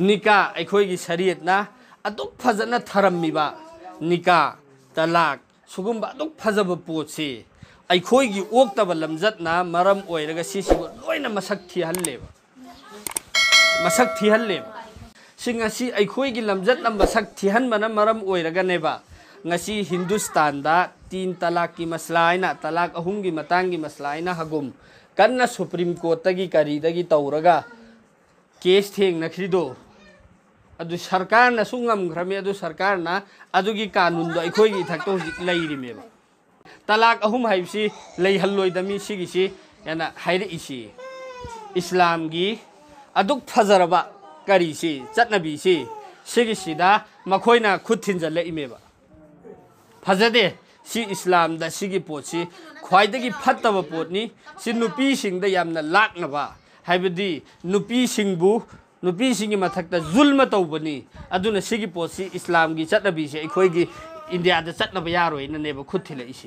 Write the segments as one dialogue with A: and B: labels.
A: निका अखोई शरीयतना अदुक फजना थरम्मिबा निका तलाक सुगुम्बा अदुक फजब पोतसे अखोई ओक्तब लमजतना मरम ओइरगा सिसिबो लोइना मसक थिहल्लेबा मसक थिहल्लेबा सिंगासी अखोई लमजतना मसक थिहनबना मरम ओइरगानेबा ngasi Hindustan da 3 talak ki maslaina talak ahum gi matang gi maslaina hagum kanna Supreme Court tagi kari dagi tauraga case theng na khrido adu sarkar na sungam grame adu sarkar na adu gi kanun do ikhoi gi thakto leiri meba talak ahum haibsi lei halloi dami sigi si yana haire isi Islam gi aduk fajaraba kari si chatnabi si sigi sida makhoina khuthin jale imeba फजदे सी इस्लाम दा सिगी पोची ख्वाइदगी फत्तबा पोटनी सी नुपी सिंगदा यामना लाकनबा हाइबदी नुपी सिंगबु नुपी सिंगी मथक्ता जुल्म तौबनी अदुना सिगी पोची इस्लाम गी चटनबी से अखोइगी India दा चटनबा यारोइना नेबा खुथिला इसी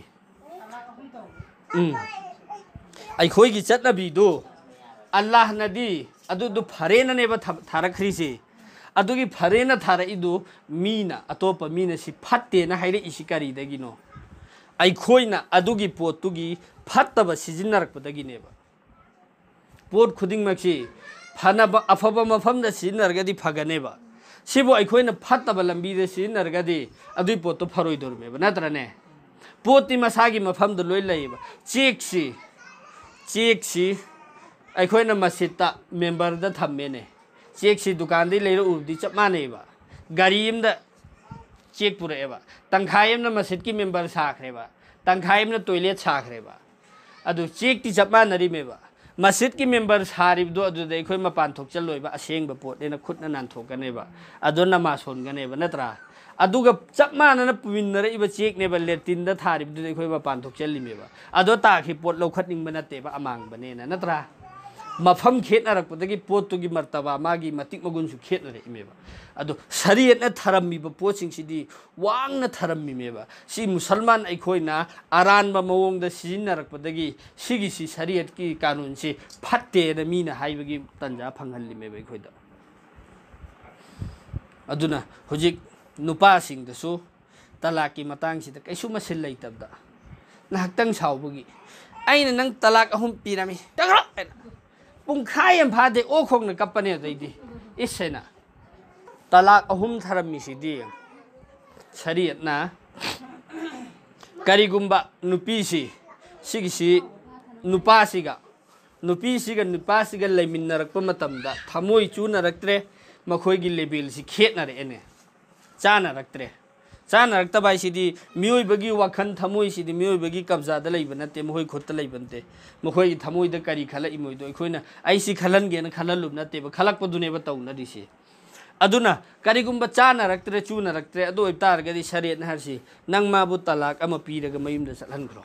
A: अखोइगी चटनबी दो अल्लाह नदी अदु फरेना नेबा थारखरीसे अदुगी फरेना थारा इदु मीना अतोप मीना सी फत्ते ना हाइरे इसी करी दगिनो अखोइना अदुगी पोतुगी फत्तब सिजिन्नरकपदगिनेबा पोत खुदिंग मक्सी फनब अफब मफमदा सिजिन्नरगदी फगनेबा सिबो अखोइना फत्तब लंबीदे सिजिन्नरगदी अदुई पोतो फरोइदोरमेबा नत्रने पोती मसागी मफमदा लोइ लैबा चेकसी अखोइना मसिता मेंबर दा थम्मेने चेक सी दुकान दे लेरो उदी चप मानेबा गाड़ी एमदा चेक पुरेबा तंखायमना मस्जिद की मेंबर साखरेबा तंखायमना टॉयलेट साखरेबा अदु चेक ती चप मानरी मेबा मस्जिद की मेंबर सारिबदो अदु दे खोय मपान थोक चलोइबा असेंगबा पोट देना खुदना नान थोकनेबा अदो नमाज होनगनेबा नत्रा अदुगा चप मानना पुविनरे इबा चेक नेबा लेटिन दा थारिबदो दे खोय मपान थोक चलिमेबा अदो ताखि पोट लौखतनिंग बनतेबा अमांग बनेना नत्रा मफम खेतनरकपदगी पोतुगी मर्तबा मागी मतिक मगुनसु खेतनरे इमेबा अदो शरीयतना थरम्मिबा पोचिंगसिदी वांगना थरम्मिमेबा सी मुसलमान अखोइना अरानबा मवोंगदा सिजिन्नरकपदगी सिगिसी शरीयत की कानून से फत्तेना मीना हाइबगी तंजा फंगहल्लिमेबा अखोइदा अदुना हुजिक नुपासिंगदसु तलाकी मतांगसिदा कैसु मसिल लैतबदा नाहक्तंग सावबगी आइना नंग तलाक अहुम पिरामी तगरो पुंखाय फादे ओखोंग कपने दैदी इससेना तलाक अहुम थरम्मिसिदी शरीयतना करिगुम्बा नुपीसी सिगिसी नुपासिगा लेमिन्नरकप मतमदा थमोइ चूनरक्त्रे मखोइगी लेबेलसी खेतनरेने चानरक्त्रे चानरक्तबा सिदी मियोइबगी वाखन थमोइसिदी मियोइबगी कब्जादा लैबा नते मोइ खुत्ता लैबनते मखोइगी थमोइदा करी खला इमोइदो अखोइना आइसी खलनगेना खललुब नतेबा खलकपदुनेबा तौनरिसे अदुना करिगुम्बा चानरक्त्रे चूनरक्त्रे अदो इतारगदी शरीयतना हरसी नंग माबु तलाक अमा पीरगा मयुमदा चलहनख्रो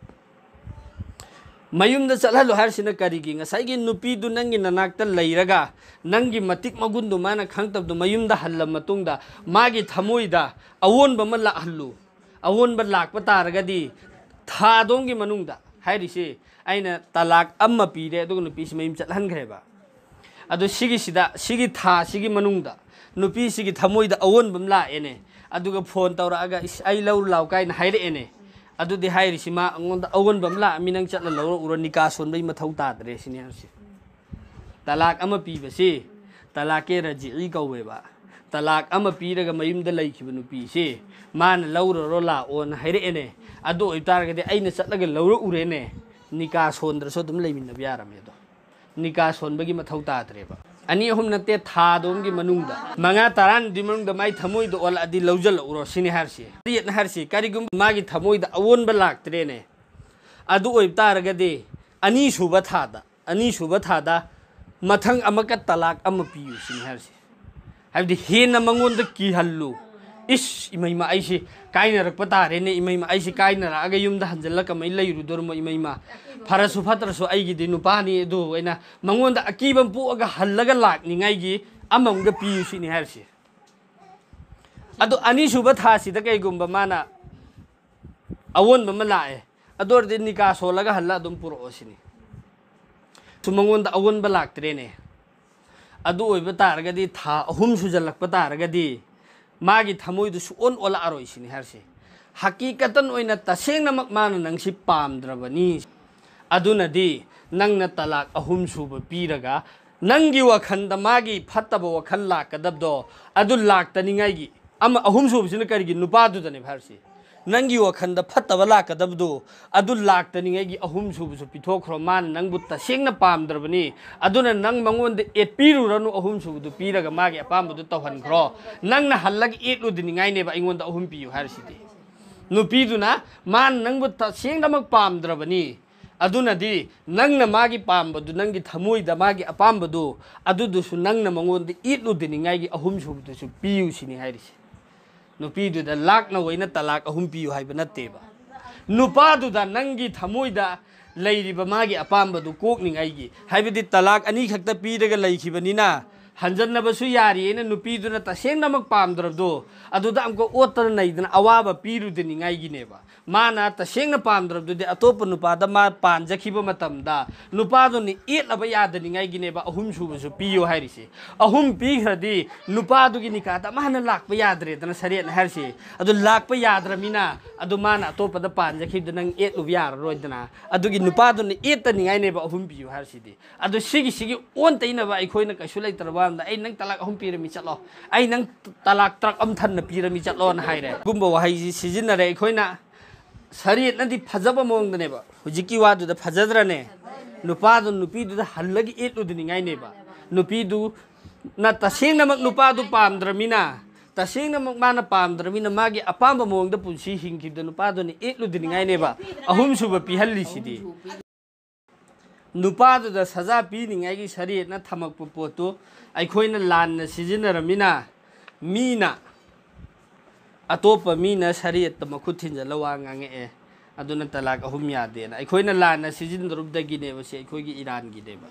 A: मयुमदा चलहलो हरसिना करिगी ngसाइगी नुपीदु नंगी ननाक्ता लैरगा नंगी मतिक मगुंदु माना खंगतबदु मयुमदा हल्ला मतुंगदा मागी थमोइदा अवोनबा म लाहल्लु अवोनबा लाकपा तारगदी थादोंगी मनुंगदा हाइरिसे आइना तलाक अम्मा पीरे अदुगा नुपीसी मयुम चलहनख्रेबा अदु सिगिसिदा सिगी था सिगी मनुंगदा नुपीसिगी थमोइदा अवोनबा म लाएने अदुगा फोन तौरागा आई लौ लाउ काइना हाइरेने अदुदि हाइरिसिमा अंगोंदा अवोनबा म ला मिनंग चटला लौ उरो निका सोनबै मथौ तादरे सिने हरसि तलाक अमा पीबसी तलाके रजिई कौवेबा तलाक अमा पीरगा मयुमदा लैखिबा नुपीसी मान लौरो लाओन हाइरेने अदु ओइतारगदि आइना चटलागा लौरो उरेने निका सोनद्रसो दुम लैमिनबा यारमेदो निका सोनबगी मथौ तादरेबा अनि अहुम नते थादोंगी मनुंगदा मंगा तारान दिमनुंगदा माइ थमोइदो ओलादि लौजल उरो सिने हरसि रियतना हरसि करिगुम मागी थमोइदा अवोनबा लाक्त्रेने अदु ओइतारगदि अनि सुबा थादा मथंग अमका तलाक अमा पियु सिने हरसि हाइबदि हेना मंगोंदा किहल्लु इस इमैमा आइसि काइनरकपा तारेने इमैमा आइसि काइनरागा युमदा हंजल्लका मै लैरुदोरमो इमैमा फरसु फत्रसु आइगिदि नुपानी दु ओइना मंगोंदा अकीबम पुअगा हल्लगा लाकनिंगाइगी अमाउंगा पियु सिने हरसि अदु अनि सुबा थासिदा कैगुम्बा माना अवोनबा म लाए अदोरदि निका सोलगा हल्ला दुम पुरो सिने सुमंगोंदा अवोनबा लाक्त्रेने अदु ओइबा तारगदी था अहुम सुजलकपा तारगदी मागी थमोइदु सुओन ओला अरोइसिनि हरसे हकीकतन ओइना तसेंगनमक माना नंगसि पामद्रबनी अदुनदी नंगना तलाक अहुम सुब पीरगा नंगी वखंद मागी फत्तब वखन लाकदबदो अदु लाक्तनिंगाइगी अम अहुम सुबसिन करिगी नुपादुदने हरसे नंगी वखंद फत्तब लाकदबदो अदु लाक्तनिंगाइगी अहुम सुबसु पिथोखरो मान नंगबु तसेंगना पामद्रबनी अदुना नंग मंगोंदे एपिरुरनु अहुम सुबदु पीरगा मागी अपामबदु तौहनखरो नंगना हल्लग एटलुदिनिंगाइनेबा अइंगोंदा अहुम पियु हरसिदि नुपीदुना मान नंगबु तसेंगनमक पामद्रबनी अदुनदी नंगना मागी पामबदु नंगी थमोइदा मागी अपामबदु अदुदुसु नंगना मंगोंदे एटलुदिनिंगाइगी अहुम सुबदुसु पियुसिनि हाइरिसे नुपीदुदा लाकना वइना तलाक अहुम पियु हाइबा नत्तेबा नुपादुदा नंगी थमोइदा लैरिबा मागी अपामबदु कोकनिंगाइगी हाइबदि तलाक अनी खक्ता पीरगा लैखिबनिना हंजन्नबसु यारियेना नुपीदुना तसेंगनमक पामद्रबदो अदुदा अमको ओत्तर नैदना अवाबा पीरुदिनिंगाइगिनेबा माना तसेंगना पामद्रबदुदि अतोप नुपादा मा पांजखिबा मतमदा नुपादुनि एटलबा यादनिंगाइगिनेबा अहुम सुबसु पियो हाइरिसे अहुम पीखरदि नुपादुगी निकादा माना लाकपा याद्रेदना सरेन हाइरिसे अदु लाकपा याद्रमिना अदु माना अतोपदा पांजखिबदा नंग एटलु याररोइदना अदुगी नुपादुनि एटनिंगाइनेबा अहुम पियो हाइरिसिदि अदु सिगी ओनतैनबा अइखोइना कैसु लैतरबा आई नंग तलाक अहुम पीरमी चलो आई नंग तलाक ट्रक अमथन पीरमी चलो न हाइरे गुम्बा वहाई सिजिन्नरे अइखोइना शरीयत नदी फजबा मोंगदनेबा हुजिकी वादुदा फजद्रने नुपादु नुपीदुदा हल्लगी एटलुदिनिंगाइनेबा नुपीदु न तसेंगनमक नुपादु पामद्रमिना तसेंगनमक माना पामद्रमिना मागी अपामबा मोंगदा पुंसी हिंखिबदा नुपादुनि एटलुदिनिंगाइनेबा अहुम सुबा पिहल्लिसिदि नुपादुदा सजा पीनिंगाइगी शरीयतना थमकपा पोतु अइखोइना लानना सिजिन्नरमिना मीना अतोप मीना शरीयत मखुत थिंजला वा ngange aduna talak ahum yadena अइखोइना लानना सिजिन्नरुबदगिनेबा से अइखोइगी इरानगिनेबा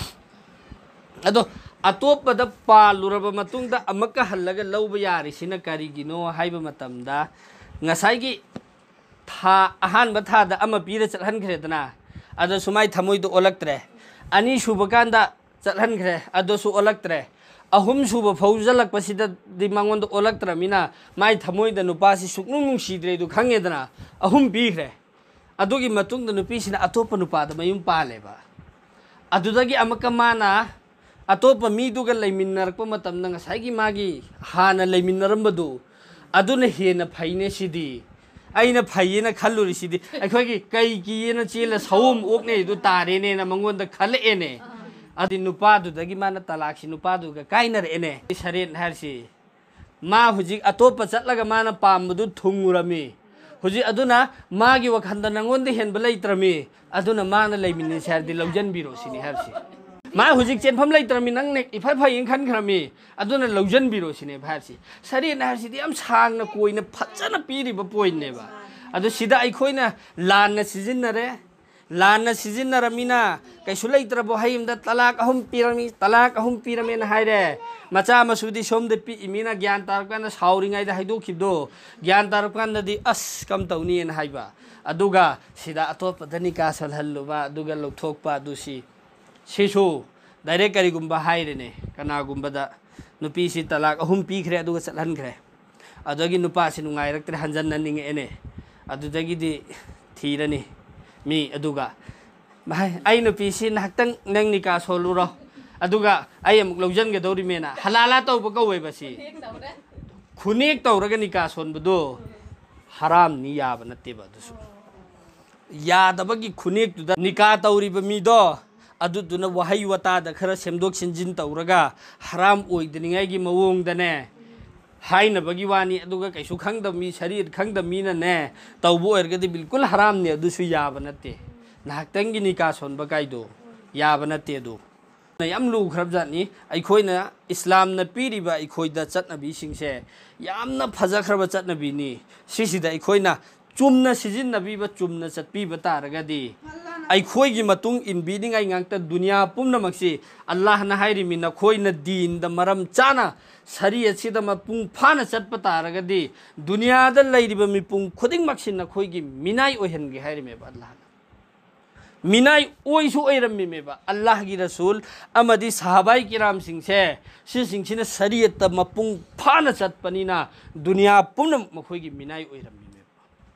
A: अदो अतोपदा पालुरबा मतुंगदा अमका हल्लगा लौबा यारिसिना करिगिनो हाइबा मतमदा ngasaiगी था अहानबा थादा अमा पीरा चलहनख्रेदना अदो सुमाई थमोइदो ओलक्त्रे अनि सुबकांदा चलहनख्रे अदोसु ओलक्त्रे अहुम सुब फौजलकपसिददि मंगोंदो ओलक्त्रमिना माई थमोइदा नुपासि सुकनुं नुंसिद्रेदु खंगेदना अहुम पीख्रे अदुगी मतुंगदा नुपीसिना अतोप नुपादा मयुम पालेबा अदुदगी अमका माना अतोप मीदुगा लैमिन्नरकपा मतमना ngasaiगी मागी हाना लैमिन्नरमबदु अदुना हेना फैने सिदि अइना फैयेना खल्लुरिसिदि अइखोइगी कैकीना चेला सौम ओकने दु तारेने ना मंगोंदा खलएने अदि नुपादुदगी माना तलाकसि नुपादुगा काइनरेने सरेन हारसि मा हुजिक अतोप चटलगा माना पामबदु थुंगुरमी हुजि अदुना मागी वखंदा नंगोंदे हेनबा लैत्रमी अदुना माना लैमिनि सारदि लौजनबिरोसिनि हारसि मा हुजिक चेनफम लैत्रमी नंगने इफाइ फाइन खनखरमी अदुना लौजनबिरोसिनि हारसि सरेन हारसिदि याम सांगना कोइना फजना पीरिबा पोइनेबा अदु सिदा अइखोइना लानना सिजिन्नरे लानना सिजिन्नरमिना कैसु लैत्रबो हाइमदा तलाक अहुम पीरमेना हाइरे मचा मसुदी सोमदे पिमिना ज्ञान तारकाना साउरिङाइदा हाइदोखिबदो ज्ञान तारकानदि अस कम तौनियन हाइबा अदुगा सिदा अतोपदा निका सलहल्लुबा अदुगा लौथोकपा अदुसि सिसु डाइरेक्ट करिगुम्बा हाइरेने कनागुम्बदा नुपीसि तलाक अहुम पीख्रे अदुगा चलहनख्रे अदुगी नुपासि नुंगाइरक्त्रे हंजन्ननिंगेने अदुदगिदि थीरनी मी अदुगा भाई आई नुपीसि नहक्तंग नंग निका सोलुरो अदुगा आई अमुक लौजनगदौरिमेना हलाला तौबा कौवेबसि खुनेक तौरगा निका सोनबदो हराम नि याबा नत्तेबा दुसु यादबगी खुनेक तुदा निका तौरिबा मीदो अदुदुना वहाई वतादा खरा सेमदोक सिनजिन तौरगा हराम ओइदनिंगाइगी मवोंगदने हाइनबगी वानी अदुगा कैसु खंगदमी शरीर खंगदमीनने तौबो ओइरगदि बिल्कुल हराम ने अदुसु याबा नत्ते नाहक्तंगी निका सोनबा काइदो याबा नत्ते दो याम लुख्रबजानी अइखोइना इस्लामना पीरिबा अइखोइदा चटनबीसिंगसे यामना फजख्रबा चटनबीनी सिसिदा अइखोइना चुमना सिजिन्नबीबा चुमना चटपीबा तारगदि अइखोइगी मतुंग इनबीनिंगाइ ngángta दुनिया पुमनमक्सि अल्लाहना हाइरिमिना खोइना दीनदा मरम चाना शरीयतसिदा मपुंग फाना चटपा तारगदि दुनियादा लैरिबा मिपुंग खुदिंगमक्सिना खोइगी मिनाइ ओइहनगे हाइरिमेबा अल्लाहना मिनाई ओइसु ओइरम्मीमेबा अल्लाह की रसूल अमदी सहाबाई किराम सिंसे सिसिंगसिना शरीयत मपुंग फाना चटपनिना दुनिया पुनम मखोइगी मिनाई ओइरम्मीमेबा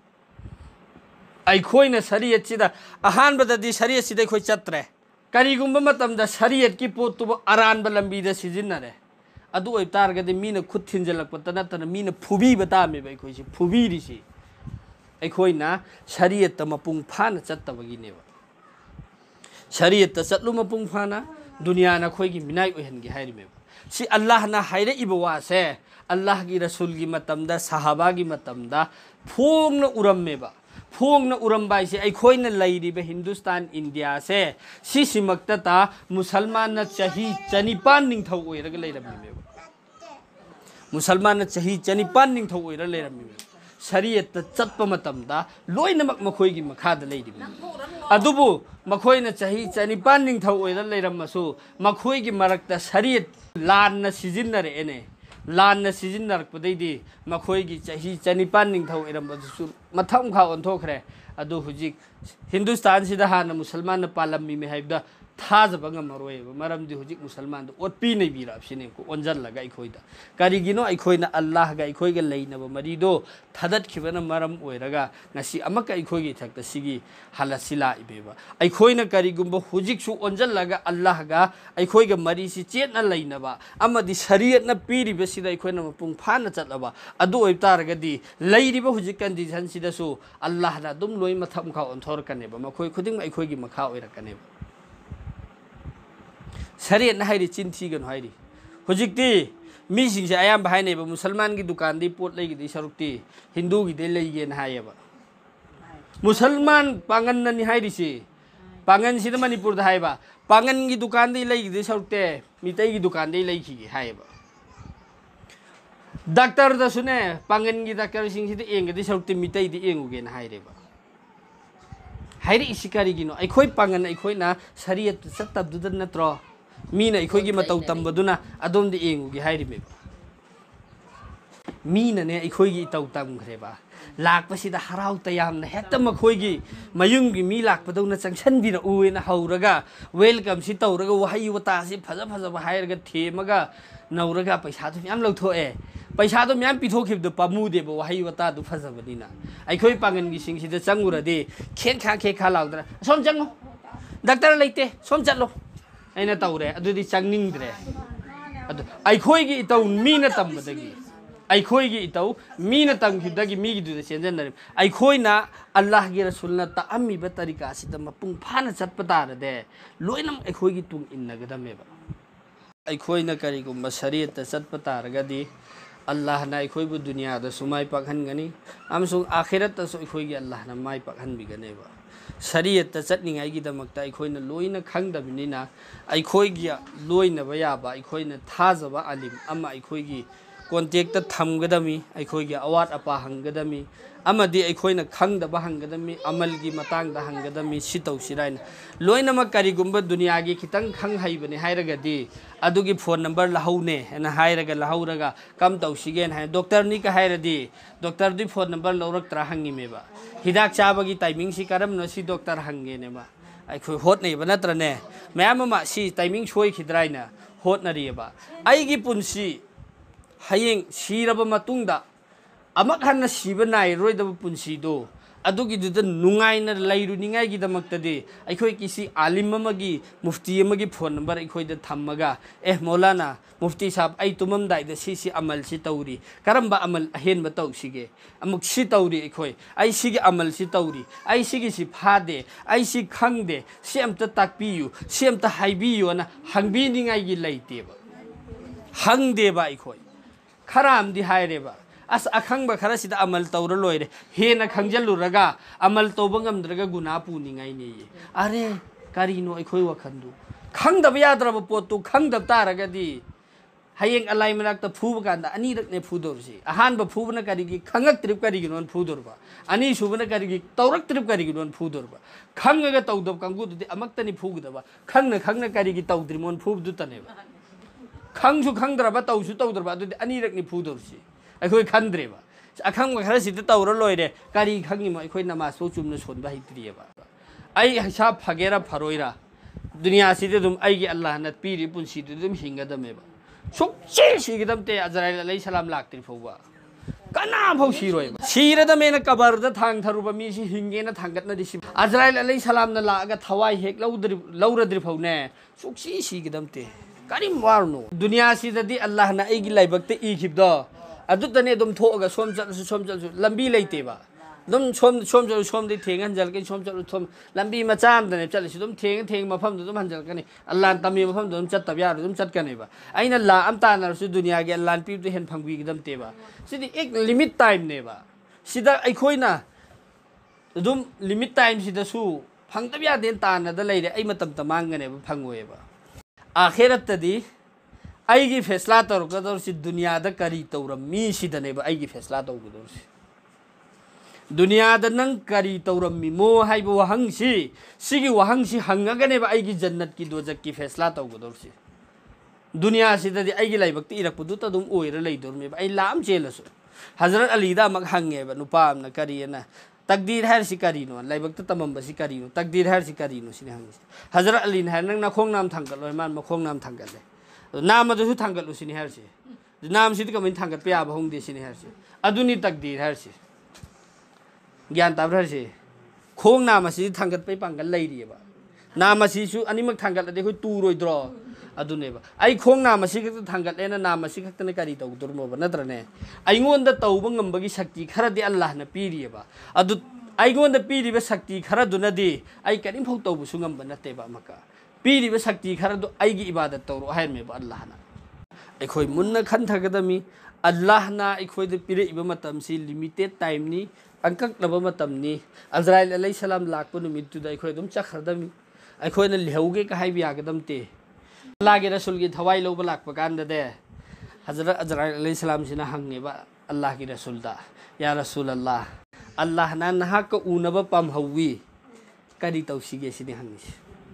A: अइखोइना शरीयत सिदा अहानबददी शरीयत सिदा खोइ चत्रे करिगुम्बा मतमदा शरीयत की पोतुबो अरानबा लंबीदा सिजिन्नरे अदु ओइतारगदि मीना खुद थिंजलकपता नतना मीना फुबीबा तामेबा अइखोइसि फुबीरिसि अइखोइना शरीयत मपुंग फाना चत्तबगिनेबा शरीयत चलू मपुंग फाना दुनिया ना खोई की मिनाई ओहनगी हाइरिमेबा सी अल्लाह ना हाइरे इबवासे अल्लाह की रसूल की मतमदा सहाबा की मतमदा फोंग न उरम्मेबा फोंग न उरम्बाई से अइखोइना लैरिबे हिंदुस्तान इंडिया से सिसिमक्तता मुसलमान न चाही चनिपान निंगथौ ओइरगा लैरम्मेबा मुसलमान न चाही चनिपान निंगथौ ओइरा लैरम्मेबा शरीयत चत्प मतमदा लोइनमक मखोइगी मखादा लैरिबे अदुबु मखोइना चाही चनिपान निंगथौ ओइरा लैरम्मसु मखोइगी मरक्ता शरीयत लानना सिजिन्नरेने लानना सिजिन्नरकपदैदि मखोइगी चाही चनिपान निंगथौ ओइरम्बसु मथम खा ओन्थोखरे अदु हुजिक हिंदुस्तान सिदा हाना मुसलमान पालम्मी में हाइबदा थाजबा ngamaroyeba maramdi hujik musalman do otpi nei birab sine ko onjal laga ikhoida karigino ikhoina allah ga ikhoiga leinaba marido thadat khibana maram oiraga ngasi amaka ikhoigi thakta sigi halasila ibeba ikhoina karigumba hujik su onjal laga allah ga ikhoiga mari si chetna leinaba amadi shariat na piriba sida ikhoina mapung phana chatlaba adu oitarga di leiriba hujik condition sida su allah na dum loi matham kha onthor kaneba makhoi khuding ikhoigi makha oira kaneba शरीयत ना हाइरी चिंथीगन हाइरी हुजिकती मीसिंगसे अयाम बाहायनेबा मुसलमान की दुकान दी pot लेगिदी सरुक्ती Hindu की दे लेगेन हायेबा मुसलमान पांगन ननि हाइरिसी पांगन सिदा मणिपुर दा हायबा पांगन की दुकान दी लेगिदी सरुक्ते मितै की दुकान दी लेखिगी हायेबा डॉक्टर दा सुने पांगन की डॉक्टर सिंग सिदा एंगदी सरुक्ते मितै दी एंगुगेन हायरेबा हाइरी इसिकारिगिनो अइखोइ पांगन अइखोइना शरीयत सत्तबदुद नत्रो मीना अइखोइगी मतौ तंबदुना अदोमदि एंगुगी हाइरिमेबा मीना ने अइखोइगी इतौ तंगखरेबा लाकपसिदा हराउ तयामना हेक्ता मखोइगी मयुंगी मी लाकपदौना चंगसनबिरा उवेना हौरगा वेलकम सि तौरगा वहाई वतासि फजा फजा हाइरगा थेमगा नौरगा पैसादु म्याम लौथोए पैसादु म्याम पिथोखिबदु पामुदेबा वहाई वतादु फजबनिना अइखोइ पांगनगी सिंगसिदा चंगुरदि खेन खा लाउदरा सोम चंगो डॉक्टर लेते सोम चलो ऐना तौरे अदुदि चंगनिंगद्रे अदु अइखोइगी इतौ मीना तंबदगी अइखोइगी इतौ मीना तंगखिबदगी मीगिदुदा सेंजनरे अइखोइना अल्लाह की रसूलना ताअम्मिबा तरीका सिदा मपुंग फाना चटपा तारदे लोइनम अइखोइगी तुंग इन्नगदमेबा अइखोइना करिगुम्बा शरीयत चटपा तारगदि अल्लाह ना अइखोइबु दुनियादा सुमाय पाखनगनी अमसुंग आखिरतसु अइखोइगी अल्लाह ना माय पाखनबिगनेबा शरीयत चटनिंगाइगिदमक्ता अइखोइना लोइना खंगदबिनिना अइखोइगी लोइनबा याबा अइखोइना थाजबा अलिम अमा अइखोइगी कॉन्टेक्ट थमगदमी अइखोइगी अवात अपा हंगदमी अमदी अइखोइना खंगदबा हंगदमी अमल की मतंगदा हंगदमी सितौसिराइना लोइनमक करिगुम्बा दुनियागी खितंग खंग हाइबने हाइरगदी अदुगी फोन नंबर लहौने एना हाइरगा लहौरगा कम तौसिगेन हाइ डॉक्टर नि का हाइरदी डॉक्टर दी फोन नंबर लौरक्तरा हंगिमेबा हिदाक चाबगी टाइमिंग सि करमनो सि डॉक्टर हंगेनेबा अइखोइ होतनेबा नत्रने मयाममा सि टाइमिंग सोइखिद्राइना होतनरियबा आइगी पुंसी हयेंग सिरबा मतुंगदा अमक हन्ना सिबा नाइरोइदबा पुंसीदो अदुगिदुदा नुंगाइना लैरुनिंगाइगिदमक्तदि अइखोइ किसी आलिम अमगी मुफ्ती अमगी फोन नंबर अइखोइदा थम्मगा मौलाना मुफ्ती साहब आई तुममदाइदा सिसि अमल सि तौरी करम्बा अमल अहेनबा तौसिगे अमुक सि तौरी अइखोइ आई सिगे अमल सि तौरी आई सिगे सि फादे आई सि खंगदे सि अमता ताकपियु सि अमता हाइबियुना हंगबिनिंगाइगी लैतेबा हंगदेबा अइखोइ खरामदि हाइरेबा अस अखंग खरा सिदा अमल तौर लोइरे हेना खंगजलुरगा अमल तौबा ngमद्रगा गुना पुनिंगाइने अरे करिनो अइखोइ वखंदु खंगदब याद्रब पोतु खंगदब तारगदि हयेंग अलाई मनाक्ता फुब कांदा अनिरकने फुदोरसि अहानबा फुबना करिगी खंगक ट्रिप करिगी नोन फुदोरबा अनि सुबना करिगी तौरक ट्रिप करिगी नोन फुदोरबा खंगगा तौदब कांगुदुदि अमक्तनि फुगदबा खंगना करिगी तौद्रिमोन फुबदु तनेबा खंगसु खंगद्रबा तौसु तौद्रबा अदुदि अनिरकनि फुदोरसि अखोइ खंद्रेबा अखंग खरा सिदा तौर लोइरे करि खंगिमो अखोइ नमाज पौ चुमना सोनबा हित्रियबा ai hisab phagera pharoira दुनिया से तुम अल्लाह न पीरी पुंसी तुम हिंगदमेबा सुखी सिगदमते अजराइल अलैहि सलाम लाक्ति फौबा कना फौ सिरोयबा सिरदमेन कबर द थांग थरुबा मी सि हिंगेना थांगतना दिसि अजराइल अलैहि सलाम न लागा थवाई हेक लौरद्रि फौने सुखी सिगदमते करिम वारनो दुनिया सिददि अल्लाह न एगी लाइबक्ते इखिबदो अदुतने दुम थोगा सोम चलसु लंबी लेतेबा दम सोम दे थेंग हंजल के सोम लंबी मचाम दने चलसि दुम थेंग मफम दुम हंजल कने अल्लाह तमी मफम दुम चत तब यार दुम चत कनेबा आइना ला अम तानरसु दुनिया के अल्लाह पी तो हेन फंगबी गदम तेबा सिदि एक लिमिट टाइम नेबा सिदा एखोइना दुम लिमिट टाइम सिदसु फंगतब यादेन तानदा लेरे आई मतम तमांगनेबा फंगोएबा आखिरतदि आईगी फैसला तौरगदौरसि दुनियादा करी तौरमी सिदनेबा आईगी फैसला तौगदौरसि दुनिया नंग करी तौरमी मो हाइब वहंगसी सिगी वहंगसी हंगगनेबा आईगी जन्नत की दोजक की फैसला तौगदौरसि दुनिया सिददि आईगी लाइबक्ति इरकपुदु तदुम ओइरा लैदोरमेबा आई लाम चेलसु हजरत अलीदा मग हंगेबा नुपामना करियना तकदीर हरसि करिनो लाइबक्ति तमंबसि करिनो तकदीर हरसि करिनो सिने हंगसि हजरत अली न नंग नखोंग नाम थांगलोय मान मखोंग नाम थांगले नाम अदुसु थांगलु सिने हरसि नाम सिदि कमिन थांगत पे आबा होंगदे सिने हरसि अदुनि तकदीर हरसि ज्ञान ताब्रसे खोंग नाम असी थांगत पे पांगल लैरिएबा नाम असीसु अनिमक थांगत अदे खै तुरोइद्रो अदुनेबा आई खोंग नाम असी खत थांगत लेना नाम असी खतने करी तौदुरमोबा नत्रने आइगोंदा तौबा ngambagi शक्ति खरदि अल्लाह न पीरिएबा अदु आइगोंदा पीरिबा शक्ति खरदुनदि आई करिम फौ तौबसु ngamba नतेबा मका पीरिबा शक्ति खरदु आइगी इबादत तौरो हायमेबा अल्लाह ना एखोइ मुन्ना खनथगदमी अल्लाह ना एखोइद पीरेइबा मतमसि लिमिटेड टाइम नि अंकक नबा मतमनी अजराइल अलैहि सलाम लाकपो नुमितुदा एखोइ दुम चखरदमी एखोइना लिहौगे का हाइबि यागदमते अल्लाह के रसूल की थवाई लौबा लाकपा कांददे हजरत अजराइल अलैहि सलाम सिना हंगेबा अल्लाह की रसूलदा या रसूल अल्लाह ना नहाक उनबा पामहौवी करी तौसिगे सिने हंगिसि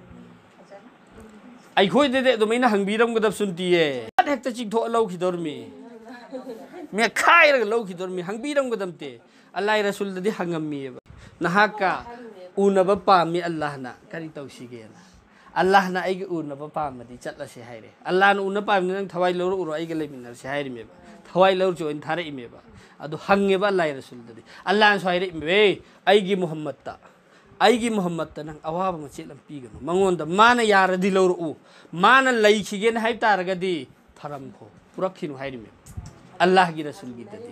A: एखोइदे दुमैना हंगबिरमगदब सुनतिये हेक्ता चिंथो लौखिदोरमी मे खाइरग लौखिदोरमी हंगबिरमगदमते अल्लाह रसूल दि हंगमीबा नहाका उनबा पामी अल्लाह ना करी तौसिगेना अल्लाह ना आइगे उनबा पामदि चटलसे हाइरे अल्लाह ना उन पामी नंग थवाई लौर उरो आइगे लेमिनरसे हाइरिमेबा थवाई लौर जोइन थारे इमेबा अदु हंगेबा अल्लाह रसूल दि अल्लाह ना सोइरे इमे आइगे मोहम्मद ता नंग अवाबा मचेलम पीगनो मंगोंदा माना यारदि लौर उ माना लैखिगेन हाइ तारगदि थरमखो पुरखिनु हाइरिमे अल्लाह की रसूल की दि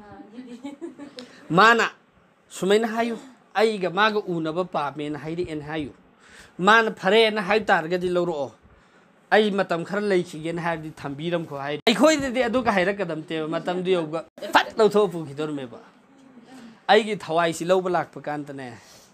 A: माना सुमैना हायु आइगा मागा उनबा पामेन हाइरि एन हायु मान फरे न हाइ तारगदि लौरो आई मतम खर लैखिगेन हाइदि थंबीरम खो हाइ आइखोइदि अदु का हाइरकदमते मतम दु योगा फट लौथो पुखिदोरमेबा आइगी थवाई सि लौबा लाकपा कांतने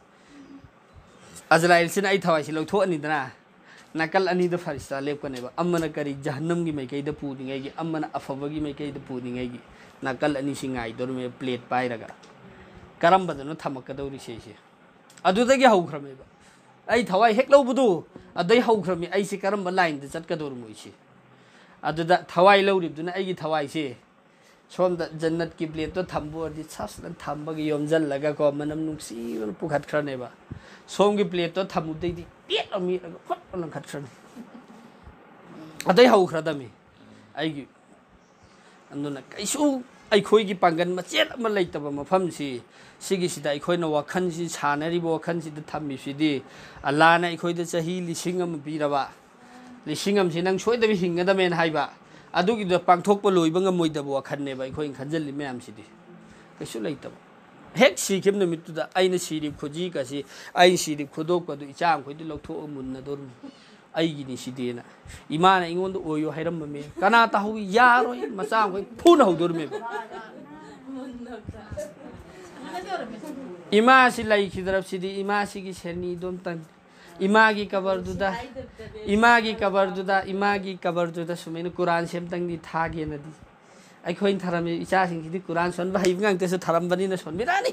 A: अजराइल सिना आई थवाई सि लौथो अनिदना नकल अनिद फरिस्ता लेपकनेबा अमना करी जहन्नम की मैकैदा पुनिंगैगी अमना अफबगी मैकैदा पुनिंगैगी नकल अनि सिंगाई दोरमे प्लेट पाइरगा करम्बदनो थमकदौरि सेसे अदुदगी हौख्रमेबा आई थवाई हेक लौबदु अदै हौख्रमे आई से करम्ब लाइन द चटकदौर मोइसे अदुदा थवाई लौरिबदुना आइगी थवाई से सोमदा जन्नत की प्लेट तो थम्बोरदि छासलन थम्बगी योमजल्लगा को मनम नुक्सीबन पुखतख्रनेबा सोम की प्लेट तो थमुदैदि पेट अमी फट लंखतख्रने अदै हौख्रदमे आइगी अंदुना कैसु अखोई पांगन मचेत अमा लेतबा मफमसी सिगिसिदा अखोइना वाखनसि सानरिबो वाखनसिदा थम्मिसिदि अल्लाहना अखोइदा चाही लिसिंग अमा पिरबा लिसिंग अमसि नंग सोइदबि हिंगदमेन हाइबा अदुगिदो पांथोकपा लोइबा ngमोइदबो वाखननेबा अखोइ खनजल्लि मयामसिदि कैसु लेतबा हेक सिखिम नमितुदा आइना सिरि खोजि कासि आइ सिरि खोदोकपदु इचाम खोइदि लौथो मुन्नदोर आइगिनि सिदेना इमाना इंगोंदो ओयो हाइरममे कना ताहु यारोय मचा खोइ फुन हौदोरमे इमा सि लाइखिदरब सिदि इमा सिगी सेनी दोमतन इमागी कबरदुदा सुमेन कुरान सेमतंगि थागेनदि अखोइन थरमे इचासिंगि कुरान सोनबा हाइबगांतेसु थरमबनिना सोनबिरानी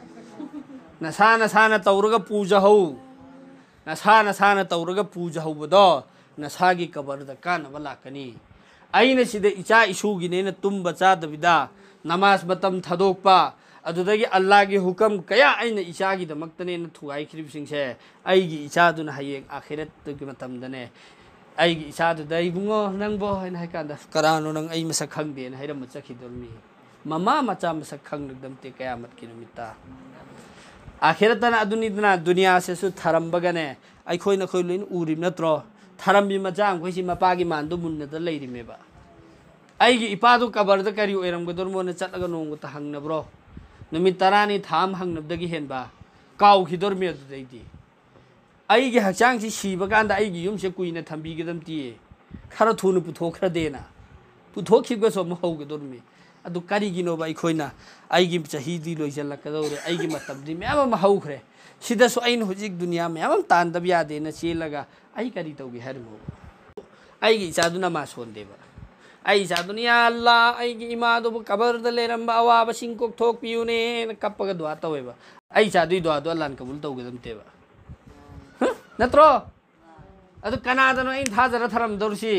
A: नसाना तौरगा पूजा हौ नसाना तौरगा पूजा हौबदो नसागी कबरदा कानबा लाकनी आइना सिदे इचा इशुगिनेना तुम्बा चादबिदा नमाज मतम थदोकपा अदुदगी अल्लाह की हुकम कया आइना इचागी दमक्तने न थुगाई खिरिबसिंगसे आइगी इचादुना हयें आखिरत की मतमदने आइगी इचादुदा इबुंगो नंगबो हाइना हाइकांदा करानो नंग आइ मसक खंगदेना हाइरम चखिदोरमी ममा मचा मसक खंगदमते कयामत की नुमिता आखिरतना अदुनिदना दुनिया से सु थरमबगने आइखोइना खोइ लोइन उरिम नत्रो थरमबि मचांग खोइसि मपागी मानदो मुन्नदा लेरिमेबा आइगी इपादो कबरदा करी ओइरमगदोरमोना चटलगा नोंगता हंगनब्रो नुमित तरानी थाम हंगनबदगी हेनबा काउखिदोरमे अदुदैदि आइगी हक्चांगसि सिबकांदा आइगी युमसे कुइना थंबिगदमतिए खरा थुनु पुथोखरदेना पुथोखिबगसो महौगदोरमे अदु करिगिनोबा आइखोइना आइगी चहीदी लोइजलकदोरे आइगी मतमदि म्याम हौखरे सिदसु आइन हुजिक दुनिया म्याम तानदब यादेना चेलगा आइ करि तौगे हरमो आइगी इचादुना मा सोनदेबा आई सादुनिया अल्लाह आइगी इमादो कबर द लेरंबा अवाब सिंकोक थोक पियुने कपगा दुआ तवेबा आई सादुई दुआ दो अल्लाह कबूल तौगदमतेबा नत्रो अदु कनादनो इन थाजरा थरम दौरसी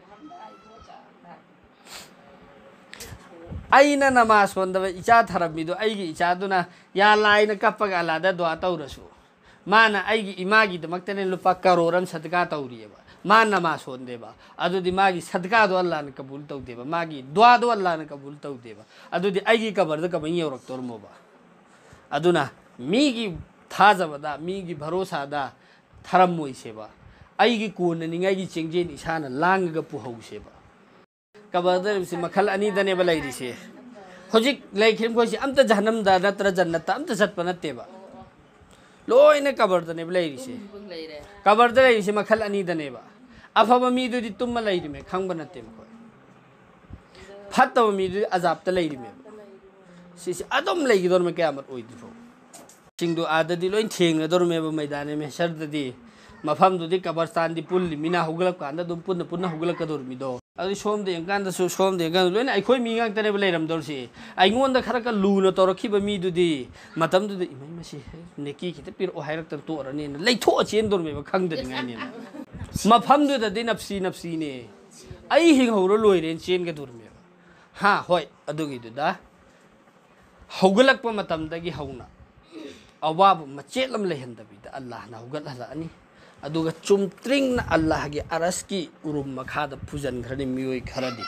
A: आइना नमाज सोंदबा इचा थरमिदो आइगी इचादुना या लाइना कपगा अल्लाह दुआ तौरसु माना आइगी इमागी दमक्तने लुपा करोरम सदका तौरियबा मा नमाज सोंदेबा अदुदि मागी सदका दो अल्लाह ने कबूल तौदेबा मागी दुआ दो अल्लाह ने कबूल तौदेबा अदुदि आइगी कबर द कबई यौरक्तोरमोबा अदुना मीगी थाजबदा मीगी भरोसादा थरमोइसेबा आइगी कोननिंगाइगी चेंगजेन इसाना लांगगा पुहौसेबा कबर द मखल अनि दनेबा लैरिसे होजिक लैखिम खोइसे अमता जहन्नमदा नत्र जन्नत अमता चटपा नत्तेबा लोइने कबर दनेबा लैरिसे कबर द लैरिसे मखल अनि दनेबा अफबा मीदुदि तुम लैरिमे खंगबा नत्ते मखोय फत्तबा मीदुदि अजाबता लैरिमे सिसे अदम लैगिदोरमे कयामत ओइदिफो सिंगदु आददि लोइन थेंगदोरमेबा मैदाने में सरददि मफमदुदि कबरस्तानदि पुल्लि मिना हुगलक कांदा दुम पुन्ना पुन्ना हुगलकदोरमिदो अदि सोमदे यंकांदसु सोमदे यंकांदु लोइन आइखोय मी गांगतनेबा लैरमदोरसि आइगोंदा खरका लूना तोरखिबा मीदुदि मतमदुदि इमै मसि नेकी खिते पिरो हाइरक्त तोरने लैथो चेंदोरमेबा खंगदनिङाइनेना मफमदुदि नफ्सी नफ्सीने आई हिंगौरो लोइरेन चेनगदोरमेबा हा होय अदुगिदुदा हौगलकपा मतमदगी हौना अवाब मचेलम लेहंदबिदा अल्लाहना हौगलहलानी अदुगा चुमत्रिंगना अल्लाहगी अरसकी उरुम मखादा पुजनखरनि मियोय खरदि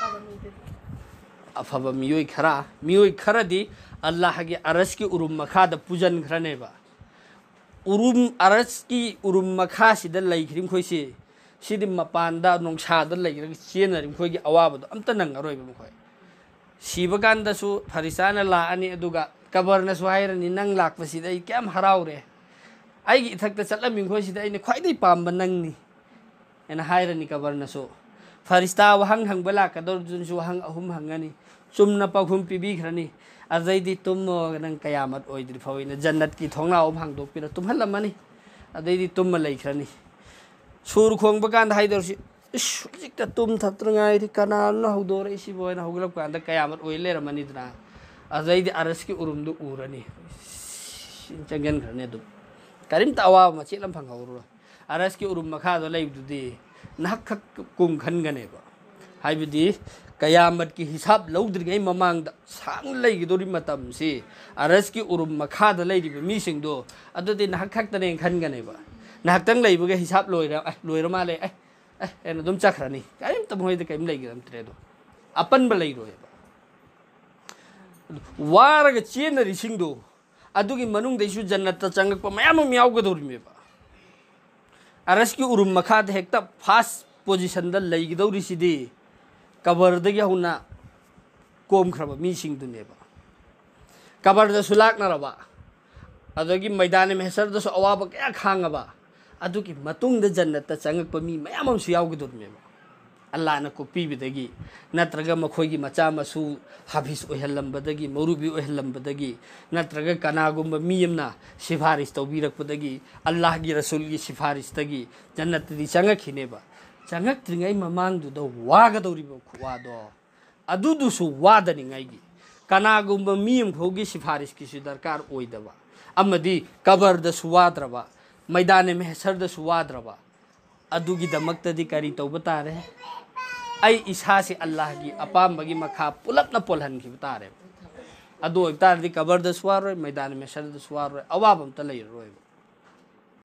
A: अफबा मियोय खरदि अल्लाहगी अरसकी उरुम मखादा पुजनखरनेबा उरुम अरसकी उरुम मखासिदा लैखरिम खोइसे सिदि मपानदा नोंसादा लैखरग चेनरिम खोइगी अवाबदो अमता नंगरोइबा मखोय सिबकांदसु फरिसाना लाअनि अदुगा कबरनसु हाइरनि नंग लाक्पसिदा आई क्याम हराउरे आइगी इथक्ता चलमिं खोइसिदा आइने ख्वाइदै पाम्बा नंगनि एना हाइरनि कबरनसु फरिस्ता वहंग हंगबा लाकदोर जुनसु वहंग अहुम हंगनि चुमना पाखुम पिबिखरनि अदैदि तुमो नंग कयामत ओइद्रि फौइना जन्नत की थोंना ओम हांगदोकपिरा तुम्हलमनि अदैदि तुम लैखरनि सुर खोंबा कांदा हाइदोरसि जिक्ता तुम थत्रंगाइरि कनालना हौदोरैसि बोयना हौगलप कांदा कयामत ओइ लेरमनिदना अदैदि अरसकी उरुमदु उरनि चंगन खरने दु करीम तावा मचेलम फंगौरो अरसकी उरुम मखादो लैबदुदि नहक कुम खनगनेबा हाइबदि कयामत की हिसाब लौद्रिङै ममांगदा सांग लैगिदोरि मतमसि अरसकी उरुम मखादा लैरिबा मिसिंदो अदुदि नहक खक्तने खनगनेबा नहक्तंग लैबगे हिसाब लोइरा माले एना दुम चखरनि करीम तमहोइद कइम लैगिरमत्रेदो अपनबा लैरोयबा वारग चेनरिसिंदो अदुगी मनुंगदैसु जन्नत चंगकपा मयाम यावगदोरिमेबा अरसकी उरुम मखाद हेक्ता फास्ट पोजिशन द लैगिदौरिसिदि कबरदगी हौना कोमख्रबा मिसिंदुनेबा कबरदसु लाकनरबा अदुगी मैदान महशरदसु अवाबा कया खांगबा अदुगी मतुंगद जन्नत चंगकपा मी मयामसु यावगदोरिमेबा अल्लाहना कोपीबिदगी नत्रगा मखोइगी मचा मसु हाफिज ओहलंबदगी मरुबी ओहलंबदगी नत्रगा कनागुंबा मियमना सिफारिश तौबिरकपदगी अल्लाहगी रसूलगी सिफारिशतगी जन्नतदी चंगखिनेबा चंगक्त्रिङै ममांगदुदा वागदौरिबा खुवादो अदुदुसु वादनिङैगी कनागुंबा मियम खोगी सिफारिशकीसु दरकार ओइदबा अमदी कबरदसु वाद्रबा मैदान महशरदसु वाद्रबा अदुगी दमक्तदी करी तौबा तारे आई इसासे अल्लाह की अपाम्बगी मखा पुलपना पोलहनखिबा तारे ꯑꯗꯨ ꯑꯣꯏꯇꯥꯔꯗꯤ ꯀꯕꯔꯗꯁꯨ ꯋꯥꯔꯣꯏ ꯃꯩꯗꯥꯟ ꯃꯦꯁꯔꯗꯁꯨ ꯋꯥꯔꯣꯏ ꯑꯋꯥꯕ ꯑꯝꯇ ꯂꯩꯔꯔꯣꯏꯕ